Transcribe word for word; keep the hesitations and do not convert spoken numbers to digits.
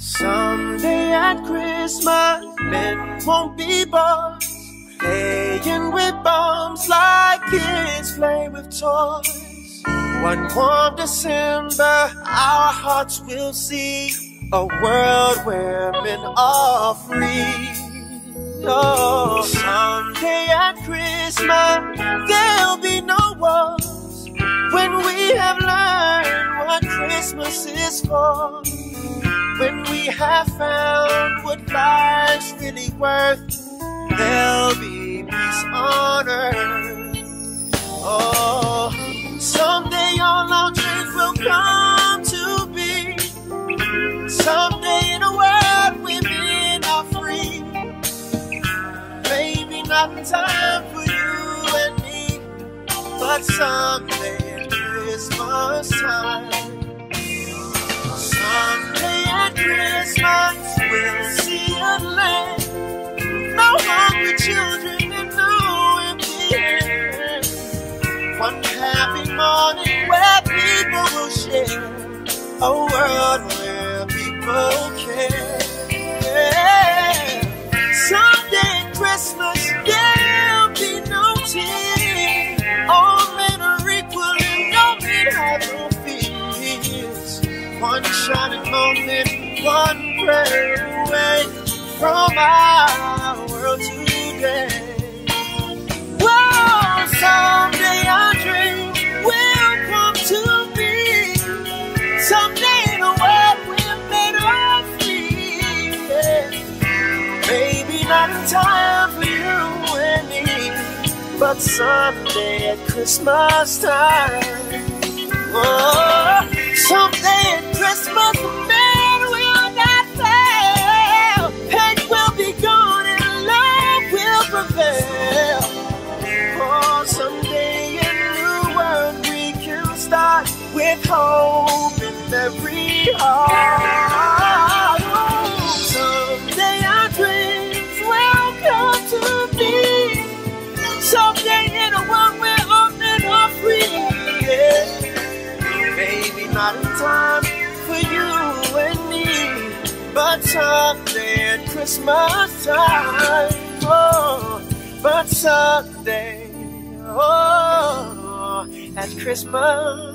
Someday at Christmas, men won't be boys, playing with bombs like kids play with toys. One warm December, our hearts will see a world where men are free. Oh, someday at Christmas, there'll be no wars, when we have learned what Christmas is for. When we have found what life's really worth, there'll be peace on earth. Oh, someday all our dreams will come to be. Someday in a world women are free. Maybe not in time for you and me, but someday at Christmas time. Someday at Christmas we'll see a land, no hungry children and no empty hands. One happy morning where people will share a world where people care. Yeah. Someday at Christmas there'll be no tears. All men are equal and no men have no fears. One shining moment, one prayer away from our world today. Whoa, someday our dreams will come to be. Someday in a world we're made of free. Yeah. Maybe not in time for you and me, but someday at Christmas time. Whoa, someday at Christmas the man will not fail. Hate will be gone and love will prevail. Oh, someday a new world we can start with hope in every heart. Oh, someday our dreams will come to be. Someday in a world where all men are free. Yeah. Maybe not in time for you and me, but someday at Christmas time. Oh, but someday, oh, at Christmas.